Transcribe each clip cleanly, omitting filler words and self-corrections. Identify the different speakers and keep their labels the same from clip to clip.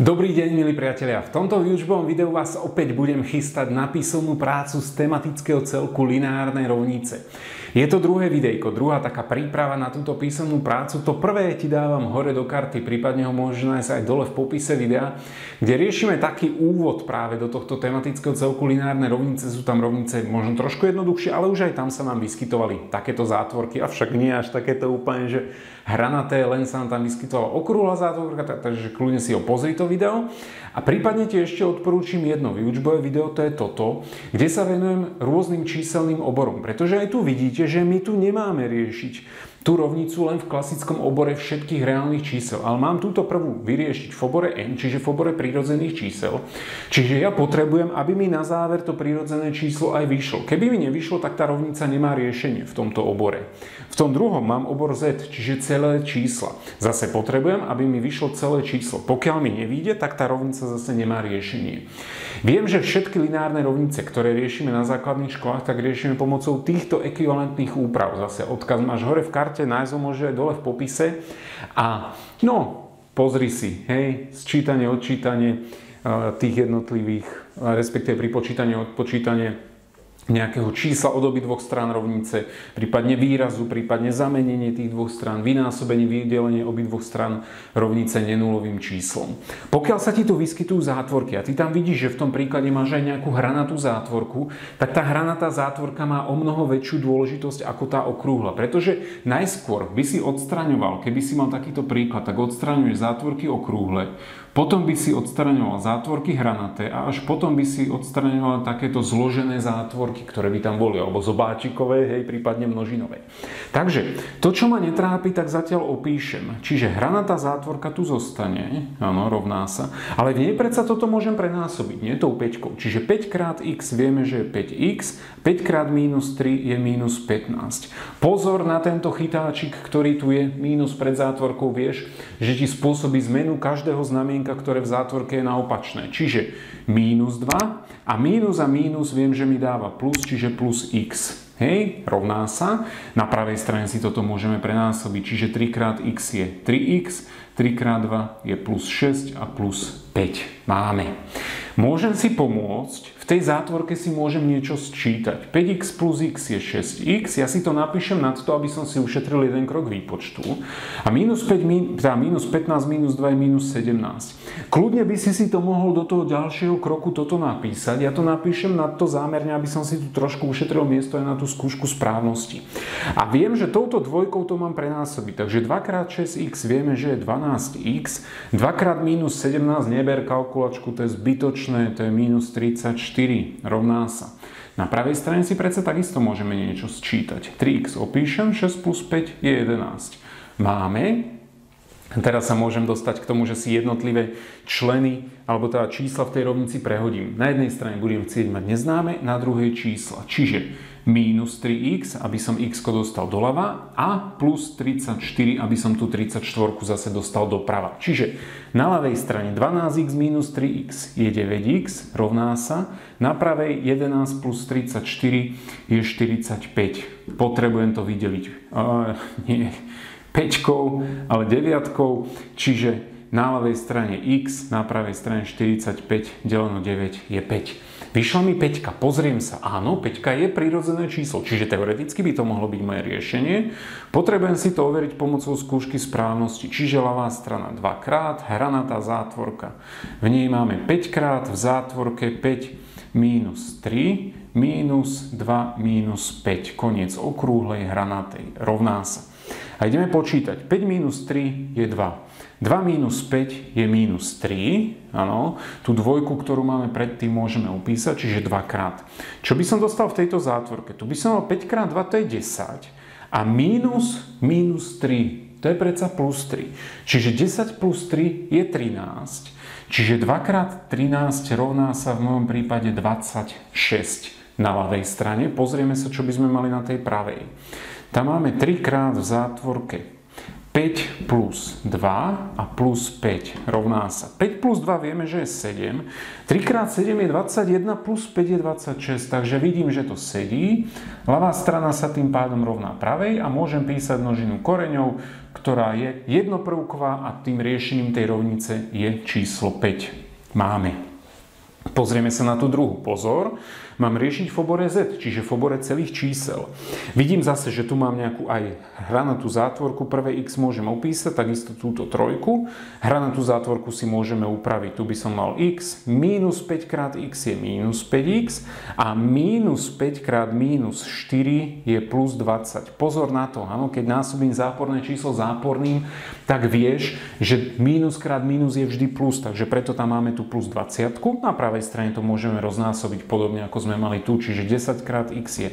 Speaker 1: Dobrý deň, milí priatelia. V tomto výučbovom videu vás opäť budem chystať na písomnú prácu z tematického celku lineárnej rovnice. Je to druhé videjko, druhá taká príprava na túto písomnú prácu. To prvé ti dávam hore do karty, prípadne ho môžeš nájsť aj dole v popise videa, kde riešime taký úvod práve do tohto tematického celku lineárnej rovnice. Sú tam rovnice možno trošku jednoduchšie, ale už aj tam sa nám vyskytovali takéto zátvorky, avšak nie až takéto úplne, že hranaté, len sa nám tam vyskytovala okrúhla zátvorka, takže kľudne si ho pozri to video. A prípadne ti ešte odporúčim jedno výučbové video, to je toto, kde sa venujem rôznym číselným oborom, pretože aj tu vidíte, že my tu nemáme riešiť tú rovnicu len v klasickom obore všetkých reálnych čísel. Ale mám túto prvú vyriešiť v obore n, čiže v obore prírodzených čísel. Čiže ja potrebujem, aby mi na záver to prírodzené číslo aj vyšlo. Keby mi nevyšlo, tak tá rovnica nemá riešenie v tomto obore. V tom druhom mám obor z, čiže celé čísla. Zase potrebujem, aby mi vyšlo celé číslo. Pokiaľ mi nevyjde, tak tá rovnica zase nemá riešenie. Viem, že všetky lineárne rovnice, ktoré riešime na základných školách, tak riešime pomocou týchto ekvivalentných úprav. Zase odkaz máš hore v karte, nájsť ho môže dole v popise. A pozri si, hej, sčítanie, odčítanie tých jednotlivých, respektíve pri počítanie, odpočítanie nejakého čísla od obidvoch strán rovnice, prípadne výrazu, prípadne zamenenie tých dvoch strán, vynásobenie, vydelenie obidvoch strán rovnice nenulovým číslom. Pokiaľ sa ti tu vyskytujú zátvorky a ty tam vidíš, že v tom príklade máš aj nejakú hranatú zátvorku, tak tá hranatá zátvorka má o mnoho väčšiu dôležitosť ako tá okrúhla, pretože najskôr by si odstraňoval, keby si mal takýto príklad, tak odstraňuješ zátvorky okrúhle, potom by si odstraňoval zátvorky hranaté a až potom by si odstraňoval takéto zložené zátvorky, ktoré by tam boli, alebo zobáčikové, hej, prípadne množinové. Takže to, čo ma netrápi, tak zatiaľ opíšem. Čiže hranatá zátvorka tu zostane, áno, rovná sa, ale v nej predsa toto môžem prenásobiť, nie tou 5. Čiže 5 krát x vieme, že je 5x, 5 krát minus 3 je minus 15. Pozor na tento chytáčik, ktorý tu je, minus pred zátvorkou, vieš, že ti spôsobí zmenu každého znamienka, ktoré v zátvorke je na opačné. Čiže minus 2 a mínus viem, že mi dáva plus, čiže plus x. Hej, rovná sa. Na pravej strane si toto môžeme prenásobiť. Čiže 3 krát x je 3x, 3 krát 2 je plus 6 a plus 5. Máme. Môžem si pomôcť, v tej zátvorke si môžem niečo sčítať. 5x plus x je 6x, ja si to napíšem nad to, aby som si ušetril jeden krok výpočtu. A minus 15 minus 2 je minus 17. Kľudne by si to mohol do toho ďalšieho kroku toto napísať. Ja to napíšem nad to zámerne, aby som si tu trošku ušetril miesto aj na tú skúšku správnosti. A viem, že touto dvojkou to mám prenásobiť. Takže 2x6x vieme, že je 12x. 2x minus 17 neber kalkulačku, to je zbytočné, to je minus 34. Rovná sa. Na pravej strane si predsa takisto môžeme niečo sčítať. 3x opíšem, 6 plus 5 je 11. Máme. Teraz sa môžem dostať k tomu, že si jednotlivé členy alebo teda čísla v tej rovnici prehodím. Na jednej strane budem chcieť mať neznáme, na druhej čísla. Čiže minus 3x, aby som x dostal doľava a plus 34, aby som tú 34 zase dostal doprava. Čiže na ľavej strane 12x minus 3x je 9x, rovná sa. Na pravej 11 plus 34 je 45. Potrebujem to vydeliť. Nie 5, ale 9, čiže na ľavej strane x, na pravej strane 45 deleno 9 je 5. Vyšla mi 5, pozriem sa, áno, 5 je prirodzené číslo, čiže teoreticky by to mohlo byť moje riešenie. Potrebujem si to overiť pomocou skúšky správnosti, čiže ľavá strana 2 krát, hranatá zátvorka. V nej máme 5 krát, v zátvorke 5 minus 3, minus 2 minus 5, koniec okrúhlej hranatej, rovná sa. A ideme počítať. 5 minus 3 je 2. 2 minus 5 je minus 3. Áno. Tú dvojku, ktorú máme predtým, môžeme upísať, čiže 2 krát. Čo by som dostal v tejto zátvorke? Tu by som mal 5 krát 2, to je 10. A minus 3, to je predsa plus 3. Čiže 10 plus 3 je 13. Čiže 2 krát 13 rovná sa v mojom prípade 26 na ľavej strane. Pozrieme sa, čo by sme mali na tej pravej. Tam máme 3 krát v zátvorke 5 plus 2 a plus 5 rovná sa. 5 plus 2 vieme, že je 7. 3 krát 7 je 21 plus 5 je 26. Takže vidím, že to sedí. Ľavá strana sa tým pádom rovná pravej a môžem písať množinu koreňov. ktorá je jednoprvková a tým riešením tej rovnice je číslo 5. Máme. Pozrieme sa na tú druhú. Pozor, mám riešiť v obore Z, čiže v obore celých čísel. Vidím zase, že tu mám nejakú aj hranatú zátvorku. Prvé x môžem opísať, takisto túto trojku. Hranatú zátvorku si môžeme upraviť. Tu by som mal x, minus 5 krát x je minus 5x a minus 5 krát minus 4 je plus 20. Pozor na to, áno, keď násobím záporné číslo záporným, tak vieš, že minus krát minus je vždy plus, takže preto tam máme tu plus 20. Na pravej strane to môžeme roznásobiť podobne ako sme mali tu, čiže 10 krát x je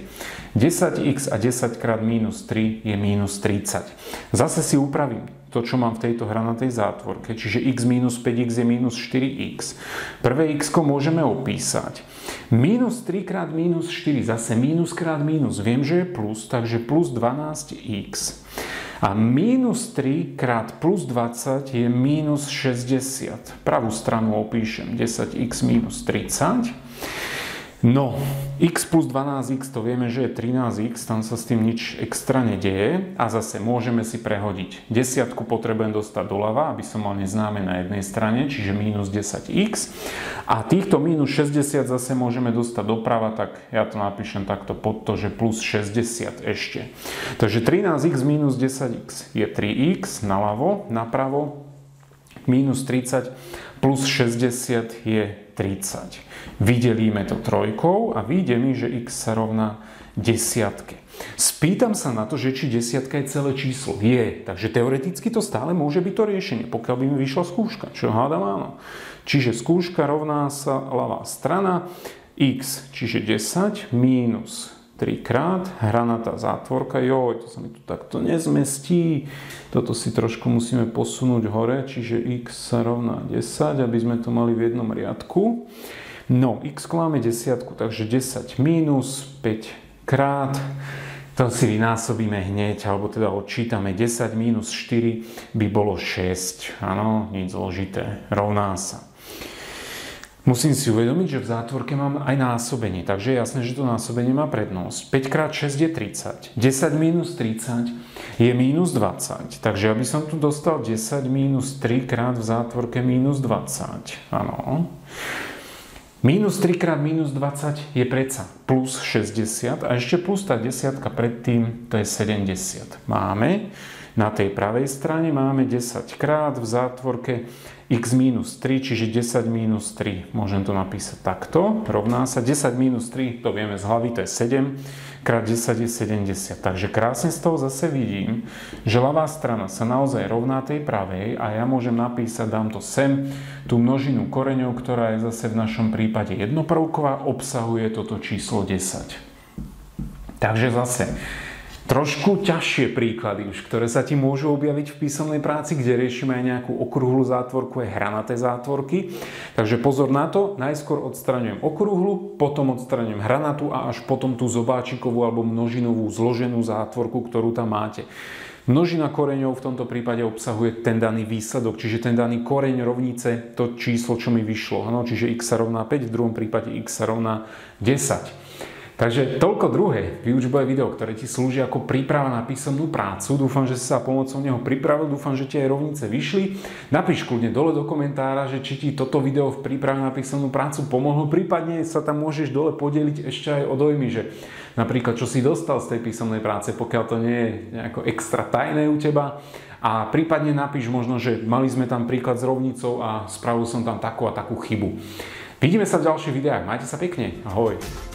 Speaker 1: 10x a 10 krát minus 3 je minus 30. Zase si upravím to, čo mám v tejto hranatej zátvorke, čiže x minus 5x je minus 4x. Prvé x môžeme opísať. Minus 3 krát minus 4, zase minus krát minus, viem, že je plus, takže plus 12x. A minus 3 krát plus 20 je minus 60. Pravú stranu opíšem 10x minus 30. No, x plus 12x to vieme, že je 13x, tam sa s tým nič extra nedeje a zase môžeme si prehodiť. Desiatku potrebujem dostať doľava, aby som mal neznáme na jednej strane, čiže minus 10x. A týchto minus 60 zase môžeme dostať doprava, tak ja to napíšem takto pod to, že plus 60 ešte. Takže 13x minus 10x je 3x naľavo, napravo, minus 30 plus 60 je 30. Vydelíme to trojkou a vyjde mi, že x sa rovná desiatke. Spýtam sa na to, že či desiatka je celé číslo. Je, takže teoreticky to stále môže byť to riešenie, pokiaľ by mi vyšla skúška, čo hádam áno. Čiže skúška rovná sa ľavá strana x, čiže 10 mínus 3 krát hranatá zátvorka, to sa mi tu takto nezmestí, toto si trošku musíme posunúť hore, čiže x sa rovná 10, aby sme to mali v jednom riadku. No, x máme desiatku, takže 10 mínus 5 krát, to si vynásobíme hneď, alebo teda odčítame 10 mínus 4 by bolo 6, áno, nič zložité, rovná sa. Musím si uvedomiť, že v zátvorke mám aj násobenie, takže je jasné, že to násobenie má prednosť. 5 krát 6 je 30. 10 minus 30 je minus 20. Takže aby som tu dostal 10 minus 3 krát v zátvorke minus 20. Áno. Minus 3 krát minus 20 je predsa plus 60 a ešte plus tá desiatka predtým, to je 70. Máme. Na tej pravej strane máme 10 krát v zátvorke x minus 3, čiže 10 minus 3. Môžem to napísať takto. Rovná sa 10 minus 3, to vieme z hlavy, to je 7. Krát 10 je 70. Takže krásne z toho zase vidím, že ľavá strana sa naozaj rovná tej pravej a ja môžem napísať, dám to sem, tú množinu koreňov, ktorá je zase v našom prípade jednoprvková, obsahuje toto číslo 10. Takže zase trošku ťažšie príklady už, ktoré sa ti môžu objaviť v písomnej práci, kde riešime aj nejakú okrúhlu zátvorku, aj hranaté zátvorky. Takže pozor na to, najskôr odstraňujem okrúhlu, potom odstraňujem hranatú a až potom tú zobáčikovú alebo množinovú zloženú zátvorku, ktorú tam máte. Množina koreňov v tomto prípade obsahuje ten daný výsledok, čiže ten daný koreň rovnice, to číslo, čo mi vyšlo. Čiže x sa rovná 5, v druhom prípade x sa rovná 10. Takže toľko druhé výučbové video, ktoré ti slúži ako príprava na písomnú prácu. Dúfam, že si sa pomocou neho pripravil, dúfam, že ti aj rovnice vyšli. Napíš kľudne dole do komentára, že či ti toto video v príprave na písomnú prácu pomohlo, prípadne sa tam môžeš dole podeliť ešte aj o dojmy, že napríklad čo si dostal z tej písomnej práce, pokiaľ to nie je nejako extra tajné u teba. A prípadne napíš možno, že mali sme tam príklad s rovnicou a spravil som tam takú a takú chybu. Vidíme sa v ďalších videách, majte sa pekne, ahoj.